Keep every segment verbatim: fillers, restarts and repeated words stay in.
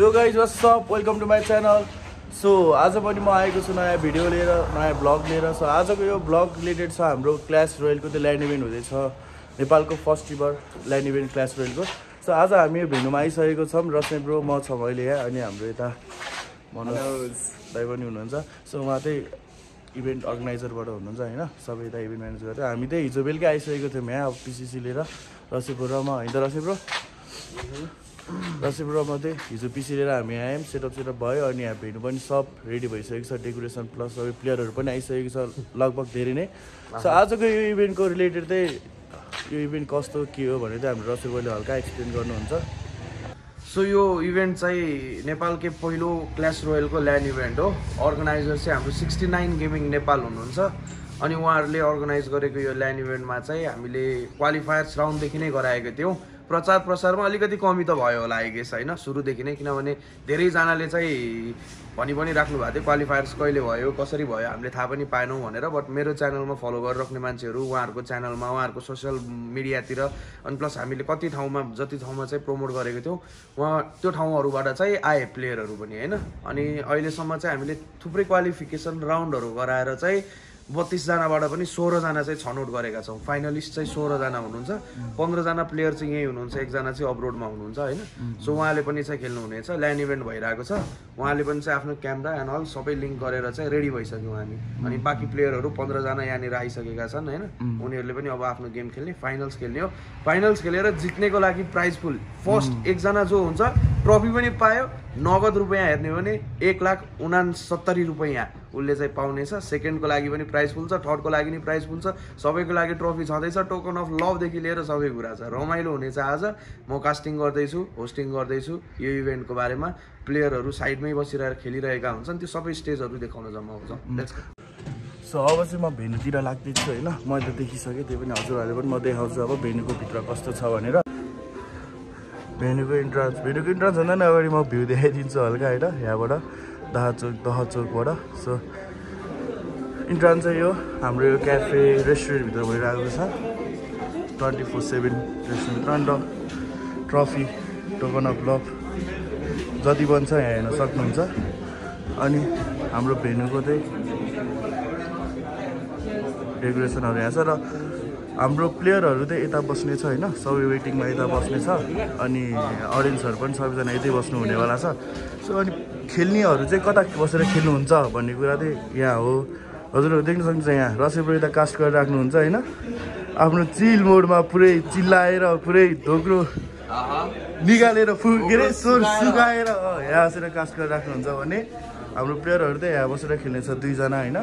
यो guys what's up, welcome to my channel. So आज पनि म आएको छु नयाँ भिडियो लिएर, नयाँ ब्लग लिएर। सो आजको यो ब्लग रिलेटेड छ हाम्रो क्ल्यास रोयलको त्यो ल्यान्ड इभेन्ट हुँदैछ, नेपालको first ever LAN event clash रोयलको। सो आज हामी यो भेन्यूमा आइसकेको छौँ। रस्ने ब्रो म छ अहिले यहाँ, अनि हाम्रो यता मनोज दाइ पनि हुनुहुन्छ। सो उहाँ चाहिँ इभेन्ट अर्गनाइजरबाट हुनुहुन्छ होइन, सबै यता इभेन्ट म्यानेज गरेर। हामी चाहिँ हिजो बेलुकै आइसकेको थियौँ यहाँ, अब पिसिसी लिएर रस्ने ब्रो र म होइन त रस्ने ब्रो रस्ने ब्रो म चाहिँ हिजो पिसी लिएर हामी आयौँ। सेटअप सेटअप भयो, अनि यहाँ भेन्यू पनि सब रेडी भइसकेको छ, डेकोरेसन प्लस सबै प्लेयरहरू पनि आइसकेको छ लगभग धेरै नै। सो आजको यो इभेन्टको रिलेटेड चाहिँ यो इभेन्ट कस्तो के हो भने चाहिँ हाम्रो रस्ने ब्रोले हल्का एक्सप्लेन गर्नुहुन्छ। सो यो इभेन्ट चाहिँ नेपालकै पहिलो क्ल्यास रोयलको ल्यान्ड इभेन्ट हो। अर्गनाइजर चाहिँ हाम्रो सिक्सटी नाइन गेमिङ नेपाल हुनुहुन्छ, अनि उहाँहरूले अर्गनाइज गरेको यो ल्यान्ड इभेन्टमा चाहिँ हामीले क्वालिफायर्स राउन्डदेखि नै गराएको थियौँ। प्रचार प्रसारमा अलिकति कमी त भयो होला आई गेस होइन, सुरुदेखि नै, किनभने धेरैजनाले चाहिँ भनि पनि राख्नु भएको थियो क्वालिफायर्स कहिले भयो कसरी भयो हामीले थाहा पनि पाएनौँ भनेर। बट मेरो च्यानलमा फलो गरिराख्ने मान्छेहरू उहाँहरूको च्यानलमा उहाँहरूको सोसियल मिडियातिर, अनि प्लस हामीले कति ठाउँमा जति ठाउँमा चाहिँ प्रमोट गरेको थियौँ उहाँ त्यो ठाउँहरूबाट चाहिँ आए प्लेयरहरू पनि होइन। अनि अहिलेसम्म चाहिँ हामीले थुप्रै क्वालिफिकेसन राउन्डहरू गराएर चाहिँ बत्तीसजनाबाट पनि सोह्रजना चाहिँ छनौट गरेका छौँ। फाइनलिस्ट चाहिँ सोह्रजना हुनुहुन्छ, पन्ध्रजना प्लेयर चाहिँ यहीँ हुनुहुन्छ, एकजना चाहिँ अब्रोडमा हुनुहुन्छ होइन। सो उहाँले पनि चाहिँ खेल्नुहुनेछ। ल्यान्ड इभेन्ट भइरहेको छ, उहाँले पनि चाहिँ आफ्नो क्यामेरा एन्ड अल सबै लिङ्क गरेर चाहिँ रेडी भइसक्यौँ हामी। अनि बाँकी प्लेयरहरू पन्ध्रजना यहाँनिर आइसकेका छन् होइन, उनीहरूले पनि अब आफ्नो गेम खेल्ने, फाइनल्स खेल्ने हो। फाइनल्स खेलेर जित्नेको लागि प्राइज फुल फर्स्ट एकजना जो हुन्छ ट्रफी पनि पायो, नगद रुपियाँ हेर्ने हो भने एक लाख उनासत्तरी रुपियाँ उसले चाहिँ पाउनेछ। सेकेन्डको लागि पनि प्राइज फुल छ, थर्डको लागि पनि प्राइज फुल छ, सबैको लागि ट्रफी छँदैछ। टोकन अफ लभदेखि लिएर सबै कुरा छ, रमाइलो हुनेछ। आज म कास्टिङ गर्दैछु, होस्टिङ गर्दैछु यो इभेन्टको बारेमा। प्लेयरहरू साइडमै बसिरहेर खेलिरहेका हुन्छन्, त्यो सबै स्टेजहरू देखाउन जम्मा हुन्छ। सो अब चाहिँ म भेन्यूतिर लाग्दैछु होइन, मैले त देखिसकेँ, त्यही पनि हजुरहरूले पनि म देखाउँछु अब भेन्यूको भित्र कस्तो छ भनेर। भेन्यूको इन्ट्रान्स भेन्यूको इन्ट्रान्स भन्दा नि अगाडि म भ्यू देखाइदिन्छु हल्का होइन, यहाँबाट दह चोक दह चोकबाट। सो इन्ट्रान्स चाहिँ यो हाम्रो यो क्याफे रेस्टुरेन्टभित्र भइरहेको छ, ट्वेन्टी फोर सेभेन रेस्टुरेन्टभित्र। अन्त ट्रफी, टोकन अफ लभ जति पनि छ यहाँ हेर्न सक्नुहुन्छ। अनि हाम्रो भेन्यूको चाहिँ डेकोरेसनहरू यहाँ छ, र हाम्रो प्लेयरहरू चाहिँ यता बस्ने छ होइन, सबै वेटिङमा यता बस्ने छ, अनि अडियन्सहरू पनि सबैजना यतै बस्नु हुनेवाला छ। सो अनि खेल्नेहरू चाहिँ कता बसेर खेल्नुहुन्छ भन्ने कुरा चाहिँ यहाँ हो। हजुरहरू देख्न सक्नुहुन्छ यहाँ रसेब्रो यता कास्ट गरेर राख्नुहुन्छ होइन, आफ्नो चिल मोडमा पुरै चिल्लाएर पुरै धोक्रो निकालेर फु के अरे स्वर सुकाएर यहाँ बसेर कास्ट गरेर राख्नुहुन्छ भने हाम्रो प्लेयरहरू चाहिँ यहाँ बसेर खेल्नेछ दुईजना होइन।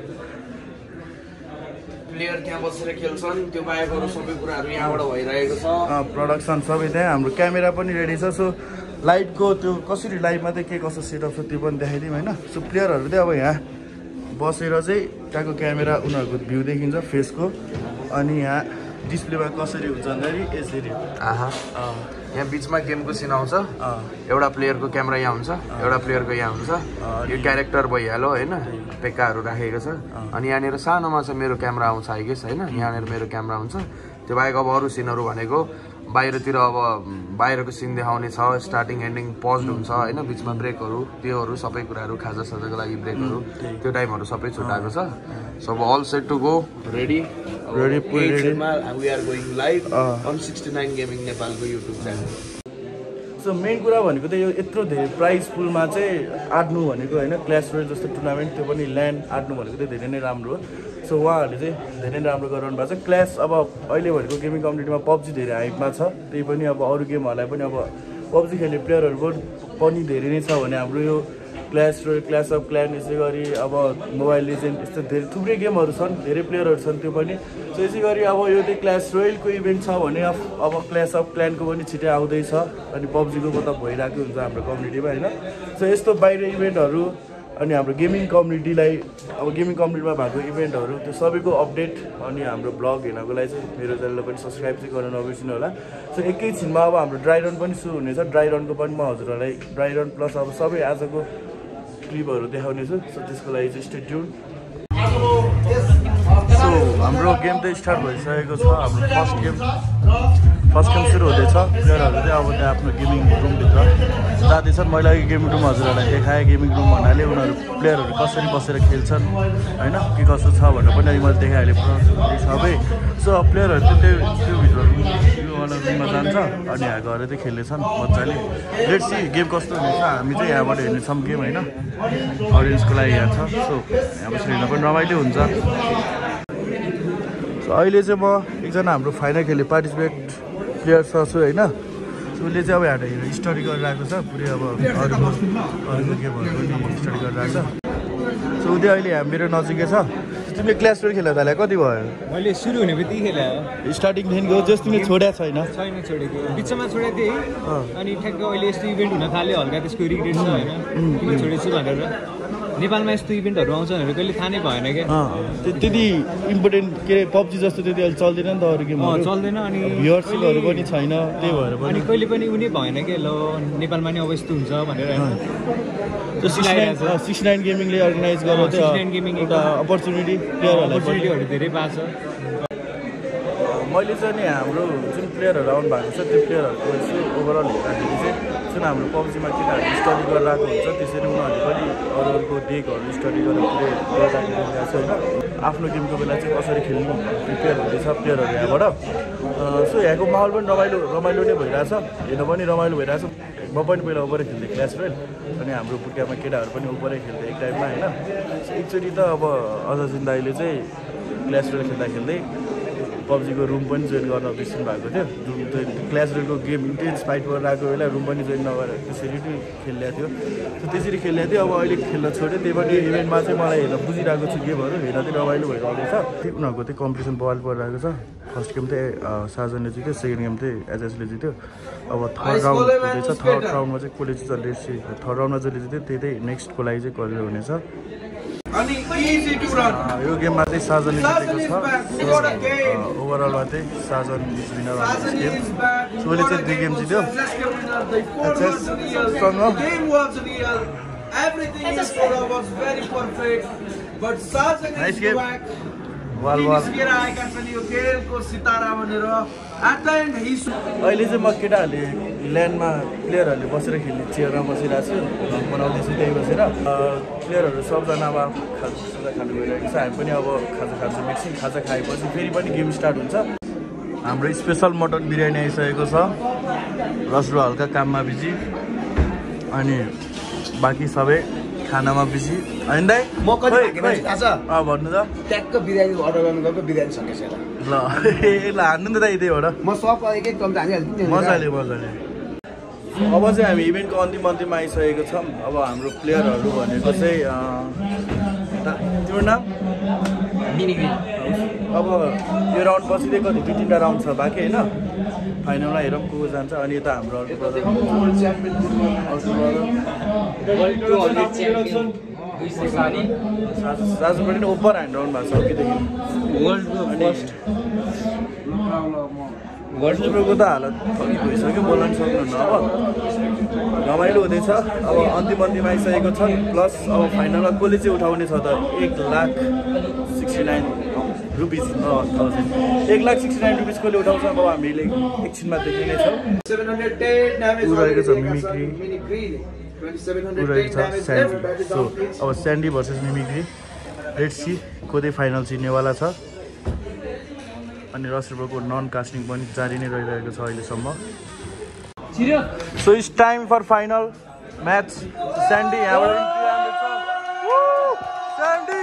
प्लेयर त्यहाँ बसेर खेल्छन्, त्यो बाहेक अरू सबै कुराहरू यहाँबाट भइरहेको छ। प्रडक्सन सबै त्यहाँ, हाम्रो क्यामेरा पनि रेडी छ। सो लाइटको त्यो कसरी लाइटमा चाहिँ के कसो सेटअप छ त्यो पनि देखाइदिउँ होइन। सो प्लेयरहरू चाहिँ अब यहाँ बसेर चाहिँ त्यहाँको क्यामेरा उनीहरूको भ्यू देखिन्छ फेसको, अनि यहाँ डिस्प्लेमा कसरी हुन्छ भन्दाखेरि यसरी आहा यहाँ बिचमा गेमको सिन आउँछ, एउटा प्लेयरको क्यामेरा यहाँ हुन्छ, एउटा प्लेयरको यहाँ हुन्छ, यो क्यारेक्टर भइहाल्यो होइन, पेक्काहरू राखेको छ। अनि यहाँनिर सानोमा चाहिँ मेरो क्यामेरा आउँछ आई गेस होइन, यहाँनिर मेरो क्यामेरा हुन्छ। त्यो बाहेक अब अरू सिनहरू भनेको बाहिरतिर अब बाहिरको सिन देखाउने छ, स्टार्टिङ एन्डिङ पज्ड हुन्छ होइन, बिचमा ब्रेकहरू, त्योहरू सबै कुराहरू, खाजा साजाको लागि ब्रेकहरू, त्यो टाइमहरू सबै छुट्याएको छ। सो अब all set to go, ready ready we are going live on sixty nine gaming नेपालको युट्युब च्यानल। सो मेन कुरा भनेको चाहिँ यो यत्रो धेरै प्राइज पुलमा चाहिँ आट्नु भनेको होइन, क्ल्यास रोयल जस्तो टुर्नामेन्ट, त्यो पनि ल्यान्ड आट्नु भनेको चाहिँ धेरै नै राम्रो हो। सो उहाँहरूले चाहिँ धेरै नै राम्रो गरिरहनु भएको छ। क्ल्यास अब अहिले भनेको गेमिङ कम्युनिटीमा पब्जी धेरै हाइपमा छ, त्यही पनि अब अरू गेमहरूलाई पनि अब पब्जी खेल्ने प्लेयरहरू पनि धेरै नै छ भने हाम्रो यो clash royale, clash of clan, यसै गरी अब मोबाइल लिजेन्ड, यस्तो धेरै थुप्रै गेमहरू छन्, धेरै प्लेयरहरू छन् त्यो पनि। सो यसै गरी अब यो चाहिँ क्ल्यास रोयलको इभेन्ट छ भने अब क्ल्यास अफ क्ल्यानको पनि छिटै आउँदैछ, अनि पब्जीको त भइरहेको हुन्छ हाम्रो कम्युनिटीमा होइन। सो यस्तो बाहिर इभेन्टहरू अनि हाम्रो गेमिङ कम्युनिटीलाई, अब गेमिङ कम्युनिटीमा भएको इभेन्टहरू त्यो सबैको अपडेट अनि हाम्रो ब्लग हेर्नको लागि चाहिँ मेरो च्यानललाई पनि सब्सक्राइब चाहिँ गर्न नबिर्सिनु होला। सो एकैछिनमा अब हाम्रो ड्राई रन पनि सुरु हुनेछ, ड्राई रनको पनि म हजुरहरूलाई ड्राई रन प्लस अब सबै आजको क्लिपहरू देखाउनेछु। सो त्यसको लागि चाहिँ स्टे ट्युन। सो हाम्रो गेम त स्टार्ट भइसकेको छ, हाम्रो फर्स्ट गेम फर्स्ट गेम सुरु हुँदैछ प्लेयरहरू चाहिँ अब त्यहाँ आफ्नो गेमिङ रुमभित्र जाँदैछन् मैले अघि गेमिङ रुम हजुरहरूलाई देखाएँ गेमिङ रुम भन्नाले उनीहरू प्लेयरहरू कसरी बसेर खेल्छन् होइन के कसो छ भनेर पनि मैले देखाइहालेँ पुरा सबै सो प्लेयरहरू चाहिँ त्यो त्योभित्र योवाला रुममा जान्छ अनि यहाँ गएर चाहिँ खेल्नेछन् मजाले लेट्स सी गेम कस्तो हुनेछ हामी चाहिँ यहाँबाट हेर्नेछौँ गेम होइन अडियन्सको लागि यहाँ छ सो यहाँ बसेर हेर्न पनि रमाइलो हुन्छ सो अहिले चाहिँ म एकजना हाम्रो फाइनल खेल्ने पार्टिसिपेट प्लेयर छ छु होइन सो उसले चाहिँ अब यहाँ स्टडी गरिरहेको छ पुरै अब अरूको अरूको गेमहरू पनि स्टडी गरिरहेको छ सो उसले अहिले हामी मेरो नजिकै छ तिमीले क्लास ट्वेल्भ खेल्न थाले कति भयो मैले सुरु हुने बित्तिकै खेले स्टार्टिङदेखिको जस तिमीले छोडेको छैन छैन छोडेको बिचमा छोडेको थिएँ अनि ठ्याक्क अहिले यस्तो इभेन्ट हुन थाल्यो हल्का त्यसको रिग्रेट छ होइन किन छोडेछु भनेर नेपालमा यस्तो इभेन्टहरू आउँछ भनेर कहिले थाहा नै भएन क्या त्यति इम्पोर्टेन्ट के अरे पब्जी जस्तो त्यति अहिले चल्दैन नि त अरू गेमहरू चल्दैन अनि भ्युअरसिपहरू पनि छैन त्यही भएर पनि अनि कहिले पनि उनी भएन कि ल नेपालमा नि अब यस्तो हुन्छ भनेर सिक्सटी नाइन गेमिङले अर्गनाइज गरेर चाहिँ एउटा अपर्च्युनिटी प्लेयरहरूलाई अपर्च्युनिटीहरू धेरै पाएको छ मैले चाहिँ नि हाम्रो जुन प्लेयरहरू आउनु भएको छ त्यो प्लेयरहरूको यसो ओभरअल हेर्दाखेरि चाहिँ जुन हाम्रो पब्जीमा केटाहरू स्टडी गरिरहेको हुन्छ त्यसरी उनीहरूले पनि अरू अरूको डेकहरू स्टडी गरेर पुरै गरिरहेको छ होइन आफ्नो गेमको बेला चाहिँ कसरी खेल्नु प्रिपेयर हुँदैछ प्लेयरहरू यहाँबाट सो यहाँको माहौल पनि रमाइलो रमाइलो नै भइरहेछ हेर्न पनि रमाइलो भइरहेछ म पनि पहिला ओभरै खेल्थेँ क्लास रोयल अनि हाम्रो बुट्यामा केटाहरू पनि ओभरै खेल्थेँ एक टाइममा होइन एकचोटि त अब अझ जिन्दाले चाहिँ क्लास रोयल खेल्दा खेल्दै पब्जीको रुम पनि जोइन गर्न बिर्सिनु भएको थियो जुन क्लास रोयलको गेम इन्टेन्स फाइट गरिरहेको बेला रुम पनि जोइन नगरेर त्यसरी नै खेलिरहेको थियो सो त्यसरी खेलिरहेको थियो अब अहिले खेल्न छोड्यो त्यही पनि इभेन्टमा चाहिँ मलाई हेर्न बुझिरहेको छु गेमहरू हेर्न चाहिँ रमाइलो भइरहेको छ उनीहरूको चाहिँ कम्पिटिसन बवाल परिरहेको छ फर्स्ट गेम चाहिँ साजनले जित्यो सेकेन्ड गेम चाहिँ एचएसले जित्यो अब थर्ड राउन्ड हुँदैछ थर्ड राउन्डमा चाहिँ कसले चाहिँ जसले थर्ड राउन्डमा जसले जित्यो त्यही चाहिँ नेक्स्टको लागि चाहिँ करियर हुनेछ यो गेममा चाहिँ साजनले जितेको छ ओभरअलमा चाहिँ Sajan is winner of this game so उसले चाहिँ दुई गेम जित्यो नाइस गेम वाल वाल अहिले चाहिँ म केटाहरूले ल्यान्डमा प्लेयरहरूले बसेर खेल्ने चेयरमा बसिरहेको छु बनाउँदैछु त्यही बसेर प्लेयरहरू सबजना अब खाजा खानु गइरहेको छ हामी पनि अब खाजा खान्छौँ एकछिन खाजा खाएपछि फेरि पनि गेम स्टार्ट हुन्छ हाम्रो स्पेसल मटन बिरयानी आइसकेको छ रसरो हल्का काममा बिजी अनि बाँकी सबै खानामा बिजी होइन दाइ म कति थाकेपछि थाहा छ अँ भन्नु त ट्याक्क बिरयानी अर्डर गर्नु गएको बिरयानी सकेछ ल ए ल हान्नु नि त दाइ त्यहीबाट म सब एक एक चम्चा हालिहाल्छु मजाले मजाले अब चाहिँ हामी इभेन्टको अन्तिम अन्तिममा आइसकेको छौँ अब हाम्रो प्लेयरहरू भनेको चाहिँ तिम्रो नाम अब यो राउन्ड पछि चाहिँ कति दुई तिनवटा राउन्ड छ बाँकी होइन फाइनलमा हेरौँ को को जान्छ अनि यता हाम्रो अर्को ब्रदर साजु पनि ओभर ह्यान्ड राउन्ड भएको छ अघिदेखि वर्ल्डको फर्स्ट वर्ल्ड लिब्रोको त हालत थरी भइसक्यो बोल्न पनि सक्नुहुन्न अब रमाइलो हुँदैछ अब अन्तिम अन्तिम आइसकेको छ प्लस अब फाइनलमा कसले चाहिँ उठाउने छ त एक lakh sixty nine rupees thousand एक लाख सिक्सटी नाइन रुपिस कसले उठाउँछ अब हामीले एकछिनमा देखि नै छौँ रहेको छ मिमिक्री रहेको छ स्यान्डी सो अब Sandy versus Mimicry let's see को चाहिँ फाइनल जित्नेवाला छ अनि रसरुको नन कास्टिङ पनि जारी नै रहिरहेको छ अहिलेसम्म so it's time for final match Sandy यहाँबाट स्यान्डी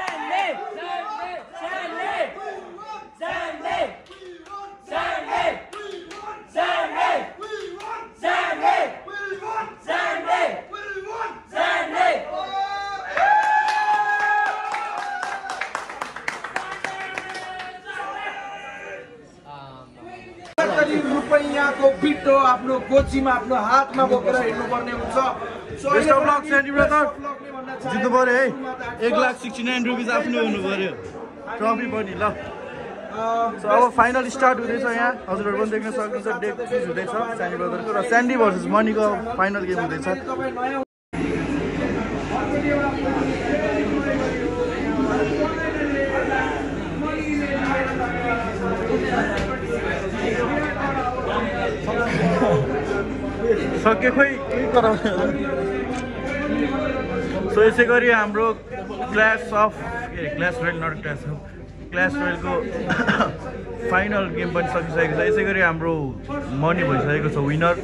रुपैयाँको बिटो आफ्नो गोजीमा आफ्नो हातमा बोकेर हिँड्नुपर्ने हुन्छ जित्नु पऱ्यो है एक लाख सिक्सटी नाइन रुपिस आफ्नै हुनु पऱ्यो ट्रफी पनि ल अब फाइनल स्टार्ट हुँदैछ यहाँ हजुरहरू पनि देख्न सक्नुहुन्छ डेट फिक्स हुँदैछ स्यान्डी ब्रदरको र स्यान्डी भर्सेस मनीको फाइनल गेम हुँदैछ के खोइ सो यसै गरी हाम्रो clash of a clash royale not clash clash रोयलको फाइनल गेम पनि सकिसकेको छ यसै गरी हाम्रो मनी भइसकेको छ विनर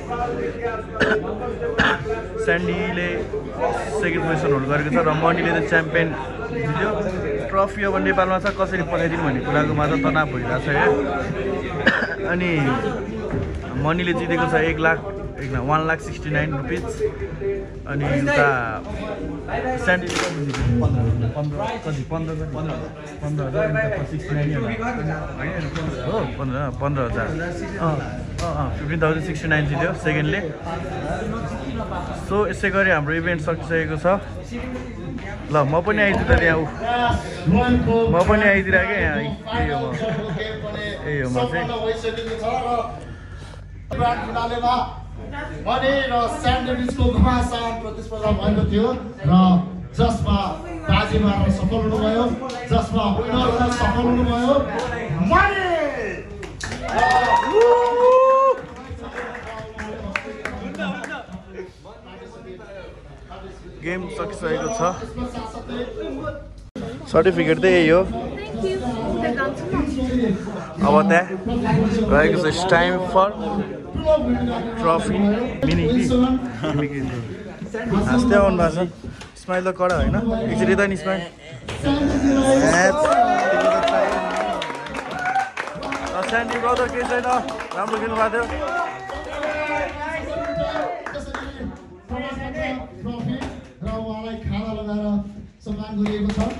स्यान्डीले सेकेन्ड पोजिसन होल्ड गरेको छ र मनीले त च्याम्पियन जित्यो ट्रफी अब नेपालमा छ कसरी पठाइदिनु भन्ने कुराको मात्र तनाव भइरहेको छ यहाँ अनि मनीले जितेको छ एक लाख एक lakh one lakh sixty nine rupees अनि उता स्यान्डीले पन्ध्र कति पन्ध्र पन्ध्र हजार सिक्सटी नाइन हो पन्ध्र पन्ध्र हजार अँ अँ फिफ्टिन थाउजन्ड सिक्सटी नाइन जित्यो सेकेन्डले सो यसै गरी हाम्रो इभेन्ट सकिसकेको छ ल म पनि आइदिएँ त त्यहाँ म पनि आइदिरहेँ क्या यहाँ यही हो म यही हो म चाहिँ मनी र स्यान्डविचको घमासान प्रतिस्पर्धा भएको थियो र जसमा बाजी मार्न सफल हुनुभयो जसमा विनर हुन सफल हुनुभयो मनी गेम सकिसकेको छ सर्टिफिकेट चाहिँ यही हो अब त्यहाँ रहेको छ टाइम फर ट्रफी मिनी हाँस्दै आउनु भएको छ स्माइल त कडा होइन एकचोटि त नि स्माइल स्यान्डी ब्रदर केही छैन राम्रो खेल्नु भएको थियो र उहाँलाई खाना लगाएर सम्मान गरिएको छ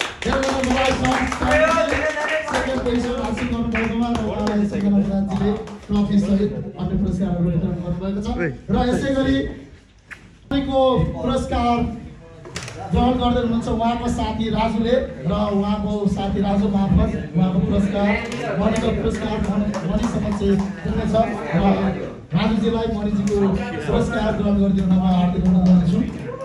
ट्रफी सहित अन्य पुरस्कारहरू वितरण गर्नुभएको छ र यसै गरी पुरस्कार ग्रहण गर्दै हुनुहुन्छ उहाँको साथी राजुले र उहाँको साथी राजु मार्फत उहाँको पुरस्कार मणिको पुरस्कार मणि समक्ष पुग्नेछ र राजुजीलाई मणिजीको पुरस्कार ग्रहण गरिदिनुमा हार्दिक अनुरोध गर्दछु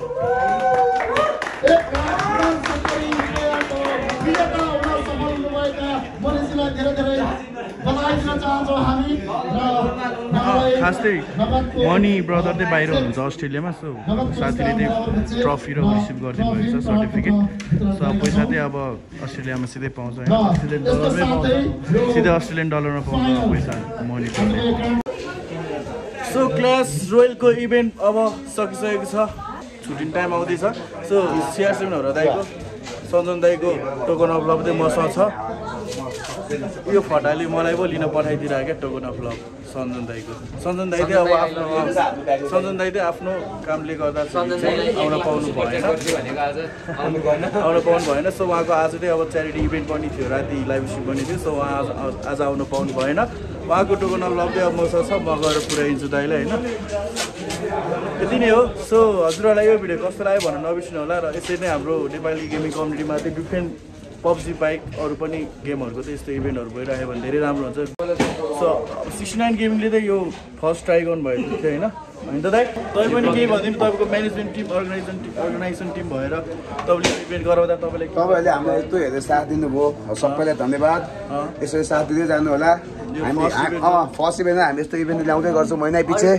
मणिजीलाई धेरै धेरै बधाई दिन चाहन्छौँ हामी खासै मनी ब्रदर चाहिँ बाहिर हुनुहुन्छ अस्ट्रेलियामा सो साथीले चाहिँ ट्रफी र रिसिभ गरिदिनु भएको छ सर्टिफिकेट सो अब पैसा चाहिँ अब अस्ट्रेलियामा सिधै पाउँछ होइन अस्ट्रेलियन डलरमै पाउँछ सिधै अस्ट्रेलियन डलरमा पाउँछ पैसा मनी ब्रदर सो क्ल्यास रोयलको इभेन्ट अब सकिसकेको छ छुट्टिने टाइम आउँदैछ सो सिआर सेभेन दाइको सञ्जन दाइको टोकन अफ लभ चाहिँ मसँग छ यो फटाले मलाई पो लिन पठाइदिरहेको क्या टोकन अफ लभ सञ्जन दाइको सञ्जन दाइ चाहिँ अब आफ्नो सञ्जन दाइ चाहिँ आफ्नो कामले गर्दा आउन पाउनु भएन आउन पाउनु भएन सो उहाँको आज चाहिँ अब च्यारिटी इभेन्ट पनि थियो राति लाइभ स्ट्रिम पनि थियो सो उहाँ आज आउनु पाउनु भएन उहाँको टोकन अफ लभ चाहिँ अब मसँग छ म गएर पुऱ्याइदिन्छु दाइलाई होइन यति नै हो सो हजुरहरूलाई यो भिडियो कस्तो लाग्यो भनेर नबिर्सिनु होला र यसरी नै हाम्रो नेपाली गेमिङ कम्युनिटीमा चाहिँ डिफ्रेन्ट पब्जी बाइक अरू पनि गेमहरूको चाहिँ यस्तो इभेन्टहरू भइरह्यो भने धेरै राम्रो हुन्छ सो सिक्सटी नाइन गेमिङले चाहिँ यो फर्स्ट ट्राई गर्नुभएको थियो होइन होइन त दाइ तपाईँ पनि केही भनिदिनु तपाईँको management team organisation organisation team भएर तपाईँले इभेन्ट गराउँदा तपाईँले तपाईँहरूले हामीलाई यस्तो हेरेर साथ दिनुभयो सबैलाई धन्यवाद यसरी साथ दिँदै जानु होला हामी फर्स्ट इभेन्टमा हामी यस्तो इभेन्ट ल्याउँदै गर्छौँ महिना पछि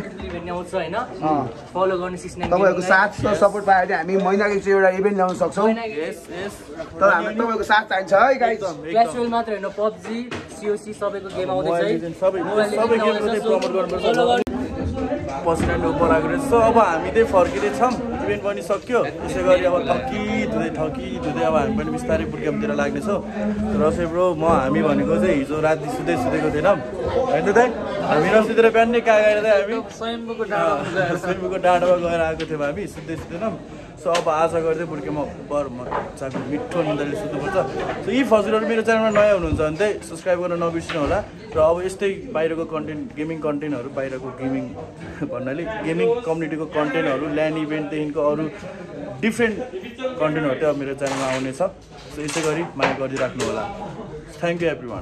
तपाईँहरूको साथ सपोर्ट पायो भने हामी महिनाको एकचोटि एउटा इभेन्ट ल्याउन सक्छौँ तर हामीलाई तपाईँको साथ चाहिन्छ है गाइस क्ल्यास रोयल मात्र होइन पब्जी सिओसी सबैको गेम आउँदैछ सबै सबै गेमको चाहिँ प्रमोट गर्नुपर्छ पर्सनल उपर आएको रहेछ सो अब हामी चाहिँ फर्किँदैछौँ इभेन्ट पनि सक्यो त्यसै गरी अब थकित हुँदै थकित हुँदै अब हामी पनि बिस्तारै बुटक्याम्पतिर लाग्नेछौँ र चाहिँ ब्रो म हामी भनेको चाहिँ हिजो राति सुत्दै सुतेको थिएनौँ होइन त हामी रस्तीतिर बिहान नै कागेर चाहिँ हामी स्वयम्भूको डाँडामा गएर आएको थियौँ हामी सुत्दै सुतेनौँ सो अब आशा गर्दै बुटक्याम्प बर मजाको मिठो निन्द्राले सुत्नुपर्छ सो यी हजुरहरू मेरो च्यानलमा नयाँ हुनुहुन्छ भने चाहिँ सब्सक्राइब गर्न नबिर्सिनु होला र अब यस्तै बाहिरको कन्टेन्ट गेमिङ कन्टेन्टहरू बाहिरको गेमिङ भन्नाले गेमिङ कम्युनिटीको कन्टेन्टहरू ल्यान्ड इभेन्टदेखिको अरू डिफ्रेन्ट कन्टेन्टहरू चाहिँ अब मेरो च्यानलमा आउनेछ सो यसै गरी माया गरिदिइराख्नु होला थ्याङ्क यू एभ्री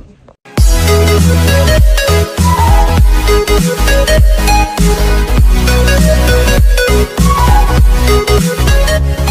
वान